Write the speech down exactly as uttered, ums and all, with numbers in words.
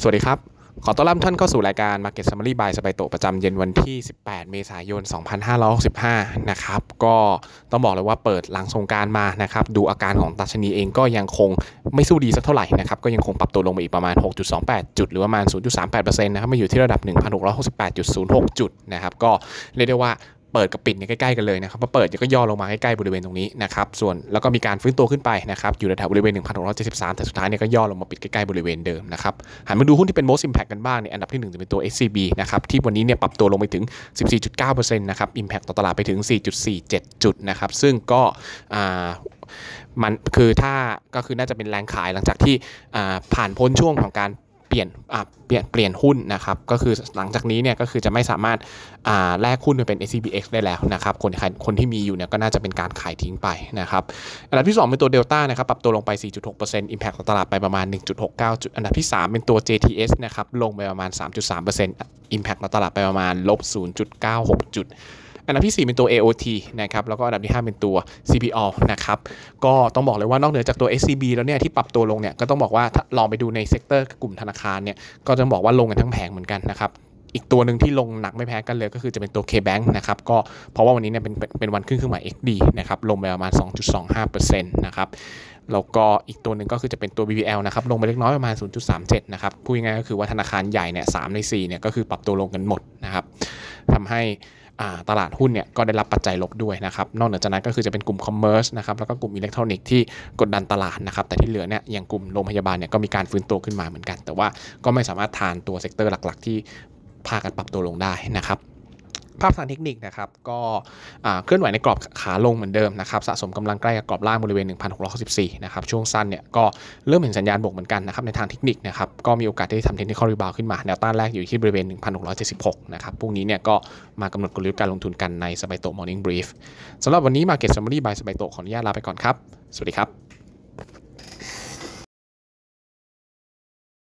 สวัสดีครับขอต้อนรับท่านเข้าสู่รายการ Market Summary by สไปโตประจำเย็นวันที่สิบแปดเมษายนสองพันห้าร้อยหกสิบห้านะครับก็ต้องบอกเลยว่าเปิดหลังสงกรานต์มานะครับดูอาการของดัชนีเองก็ยังคงไม่สู้ดีสักเท่าไหร่นะครับก็ยังคงปรับตัวลงไปอีกประมาณ หกจุดสองแปด จุดหรือประมาณ ศูนย์จุดสามแปดเปอร์เซ็นต์ นะครับมาอยู่ที่ระดับ หนึ่งพันหกร้อยหกสิบแปดจุดศูนย์หก จุดนะครับก็เรียกได้ว่าเปิดกับปิดเนี่ยใกล้ๆกันเลยนะครับพอเปิดก็ย่อลงมาใกล้ๆบริเวณตรงนี้นะครับส่วนแล้วก็มีการฟื้นตัวขึ้นไปนะครับอยู่แถวบริเวณ หนึ่งพันหกร้อยเจ็ดสิบสาม แต่สุดท้ายเนี่ยก็ย่อลงมาปิดใกล้ๆบริเวณเดิมนะครับหันมาดูหุ้นที่เป็น most impact กันบ้างเนี่ยอันดับที่หนึ่งจะเป็นตัว เอส ซี บี นะครับที่วันนี้เนี่ยปรับตัวลงไปถึง สิบสี่จุดเก้าเปอร์เซ็นต์ นะครับ impact ต่อตลาดไปถึง สี่จุดสี่เจ็ด จุดนะครับซึ่งก็อ่ามันคือถ้าก็คือน่าจะเป็นแรงขายหลังจากที่ผ่านพ้นช่วงของการเปลี่ยนเปลี่ยนเปลี่ยนหุ้นนะครับก็คือหลังจากนี้เนี่ยก็คือจะไม่สามารถแลกหุ้นไปเป็น เอส ซี บี เอ็กซ์ ได้แล้วนะครับคนคนที่มีอยู่เนี่ยก็น่าจะเป็นการขายทิ้งไปนะครับอันดับที่สองเป็นตัว Delta นะครับปรับตัวลงไป สี่จุดหกเปอร์เซ็นต์ impact ต่อตลาดไปประมาณ หนึ่งจุดหกเก้า จุดอันดับที่สามเป็นตัว เจ ที เอส นะครับลงไปประมาณ สามจุดสามเปอร์เซ็นต์ impact ต่อตลาดไปประมาณ ลบ ศูนย์จุดเก้าหก จุดอันดับที่สี่เป็นตัว เอ โอ ที นะครับแล้วก็อันดับที่ห้าเป็นตัว ซี พี โอ นะครับก็ต้องบอกเลยว่านอกเหนือจากตัว เอส ซี บี แล้วเนี่ยที่ปรับตัวลงเนี่ยก็ต้องบอกว่าถ้าลองไปดูในเซกเตอร์กลุ่มธนาคารเนี่ยก็ต้องบอกว่าลงกันทั้งแผงเหมือนกันนะครับอีกตัวหนึ่งที่ลงหนักไม่แพ้กันเลยก็คือจะเป็นตัว K-Bank นะครับก็เพราะว่าวันนี้เนี่ยเป็นเป็นวันขึ้นเครื่องหมาย เอ็กซ์ ดี นะครับลงไปประมาณ สองจุดสองห้าเปอร์เซ็นต์ นะครับแล้วก็อีกตัวหนึ่งก็คือจะเป็นตัว บี บี แอล นะครับลงไปเล็กน้อยประมาณ ศูนย์จุดสามเจ็ด นะครับพูดง่ายๆก็คือว่าธนาคารใหญ่เนี่ยสามในสี่เนี่ยก็คือปรับตัวลงกันหมดนะครับทำให้ตลาดหุ้นเนี่ยก็ได้รับปัจจัยลบด้วยนะครับนอกเหนือจากนั้นก็คือจะเป็นกลุ่มคอมเมอร์สนะครับแล้วก็กลุ่มอิเล็กทรอนิกส์ที่กดดันตลาดนะครับแต่ที่เหลือเนี่ยอย่างกลุ่มโรงพยาบาลเนี่ยก็มีการฟื้นตัวขึ้นมาเหมือนกันแต่ว่าก็ไม่สามารถทานตัวเซกเตอร์หลักๆที่พากันปรับตัวลงได้นะครับภาพทางเทคนิคนะครับก็เคลื่อนไหวในกรอบขาลงเหมือนเดิมนะครับสะสมกำลังใกล้กับกรอบล่างบริเวณ หนึ่งพันหกร้อยหกสิบสี่ นะครับช่วงสั้นเนี่ยก็เริ่มเห็นสัญญาณบวกเหมือนกันนะครับในทางเทคนิคนะครับก็มีโอกาสที่จะทำเทคนิคอลรีบาวขึ้นมาแนวต้านแรกอยู่ที่บริเวณ หนึ่งพันหกร้อยเจ็ดสิบหก นะครับพรุ่งนี้เนี่ยก็มากำหนดกลยุทธ์การลงทุนกันในสไปโต Morning Brief สำหรับวันนี้ Market Summary by สไปโตขออนุญาตลาไปก่อนครับสวัสดีครับ